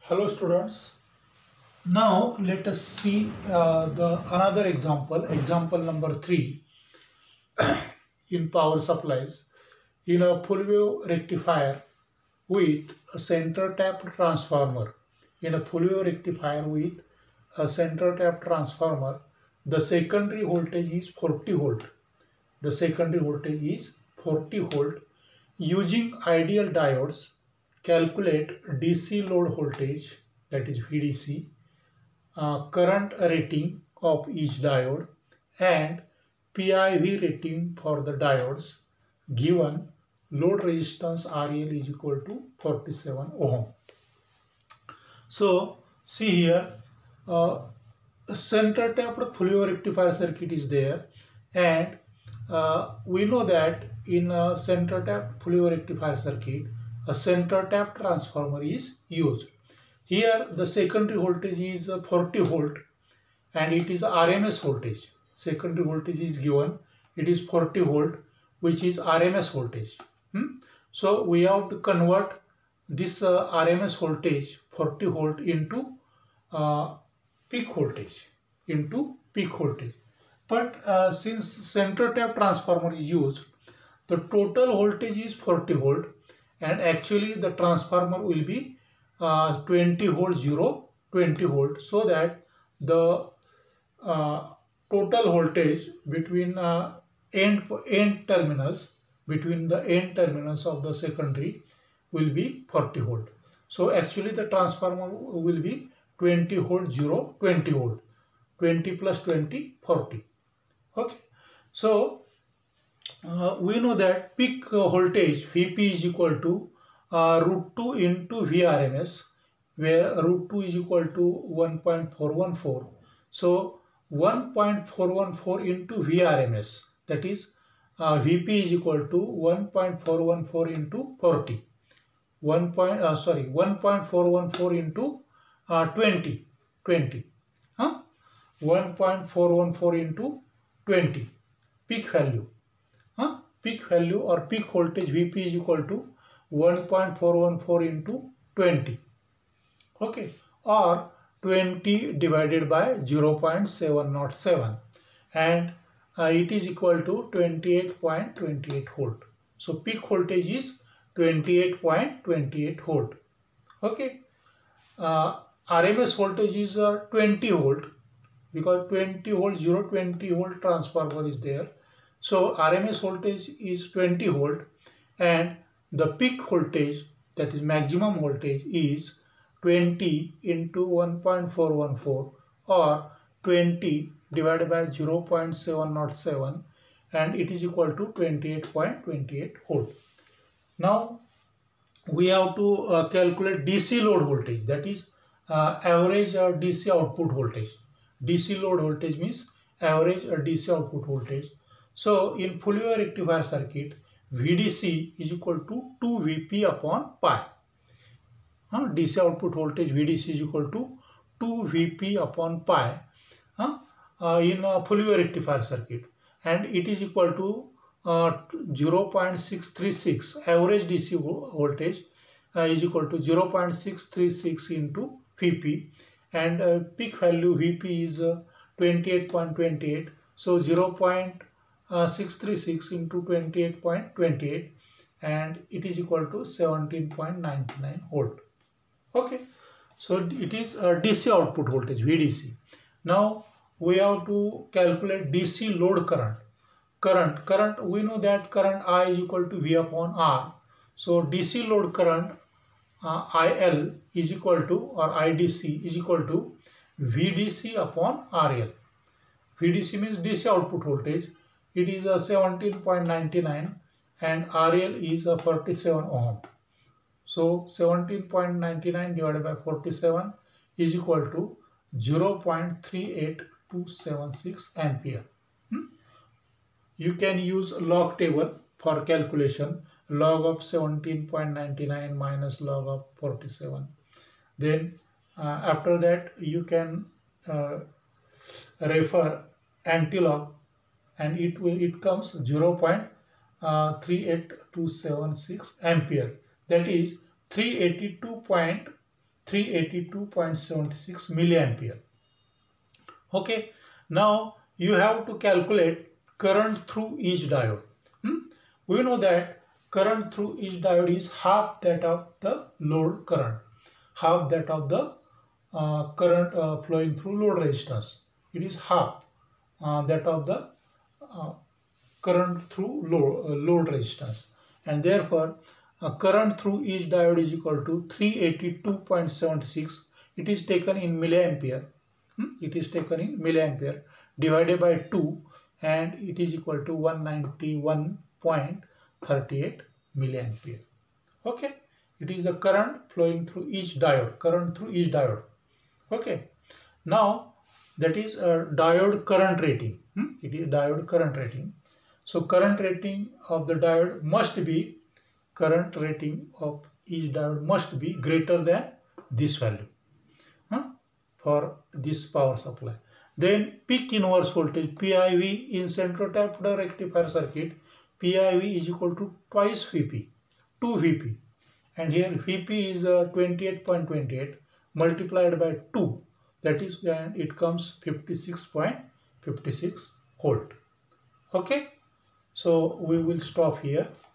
Hello students. Now let us see the another example number 3 in power supplies. In a full wave rectifier with a center tapped transformer. In a full wave rectifier with a center tapped transformer, the secondary voltage is 40 volt. The secondary voltage is 40 volt. Using ideal diodes, calculate DC load voltage, that is VDC, current rating of each diode and PIV rating for the diodes given load resistance RL is equal to 47 ohm. So see here, a center tapped full wave rectifier circuit is there, and we know that in a center tapped full wave rectifier circuit a center tapped transformer is used. Here the secondary voltage is 40 volt and it is RMS voltage. Secondary voltage is given, it is 40 volt, which is RMS voltage. So we have to convert this RMS voltage 40 volt into peak voltage, But since center tap transformer is used, the total voltage is 40 volt and actually the transformer will be 20 volt 20 volt, so that the total voltage between end terminals of the secondary will be 40 volt. So actually the transformer will be 20 volt 20 volt, 20 plus 20 40. Okay, so we know that peak voltage Vp is equal to root 2 into Vrms, where root 2 is equal to 1.414. So 1.414 into Vrms, that is Vp is equal to 1.414 into 40. 1.414 into 20. 1.414 into 20 peak value. Peak value or peak voltage Vp is equal to 1.414 into 20. Okay, or 20 divided by 0.707, and it is equal to 28.28 volt. So peak voltage is 28.28 volt. Okay, RMS voltage is 20 volt, because 20 volt 20 volt transformer is there. So RMS voltage is 20 volt and the peak voltage, that is maximum voltage, is 20 into 1.414 or 20 divided by 0.707, and it is equal to 28.28 volt. Now we have to calculate DC load voltage, that is average DC output voltage. DC load voltage means average DC output voltage. So in full wave rectifier circuit, VDC is equal to 2 Vp upon pi. DC output voltage VDC is equal to 2 Vp upon pi in a full wave rectifier circuit, and it is equal to 0.636. Average DC voltage is equal to 0.636 into Vp, and peak value Vp is 28.28. So 0.636 into 28.28, and it is equal to 17.99 volt. Okay, so it is DC output voltage VDC. Now we have to calculate DC load current. Current, we know that current I is equal to V upon R. So DC load current IL is equal to, or IDC is equal to VDC upon RL. VDC means DC output voltage. It is 17.99 and RL is 47 ohm. So 17.99 divided by 47 is equal to 0.38276 ampere. You can use log table for calculation. Log of 17.99 minus log of 47. Then after that you can refer antilog, and it comes 0.38276 ampere, that is 382.3 382.76 milliampere. Okay, now you have to calculate current through each diode. We know that current through each diode is half that of the load current, half that of the current flowing through load resistance. It is half that of the current through load resistance, and therefore current through each diode is equal to 382.76. It is taken in milliampere. It is taken in milliampere divided by 2, and it is equal to 191.38 milliampere. Okay, it is the current flowing through each diode, current through each diode. Okay, now that is a diode current rating. It is diode current rating. So current rating of the diode must be, current rating of each diode must be greater than this value for this power supply. Then peak inverse voltage, PIV, in central tapped rectifier circuit, PIV is equal to twice Vp, 2 Vp, and here Vp is 28.28 multiplied by 2, that is, and it comes 56.56 volt. Okay, so we will stop here.